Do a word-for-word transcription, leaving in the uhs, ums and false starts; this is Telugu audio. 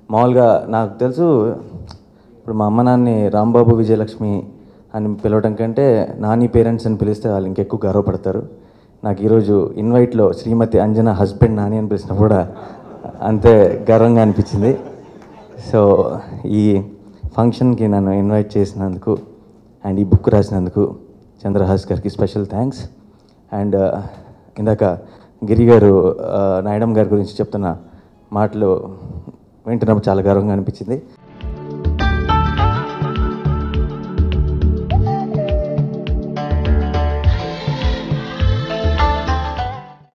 మామూలుగా నాకు తెలుసు ఇప్పుడు మా అమ్మ నాన్ని రాంబాబు విజయలక్ష్మి అని పిలవడం కంటే నాని పేరెంట్స్ అని పిలిస్తే వాళ్ళు ఇంకెక్కువ గర్వపడతారు. నాకు ఈరోజు ఇన్వైట్లో శ్రీమతి అంజన హస్బెండ్ నాని అని పిలిచినా కూడా అంతే గర్వంగా అనిపించింది. సో ఈ ఫంక్షన్కి నన్ను ఇన్వైట్ చేసినందుకు అండ్ ఈ బుక్ రాసినందుకు చంద్రహాస్ గారికి స్పెషల్ థ్యాంక్స్. అండ్ ఇందాక గిరి గారు నాయుడమ్మ గారి గురించి చెప్తున్న మాటలు వింటున్నప్పుడు చాలా గర్వంగా అనిపించింది.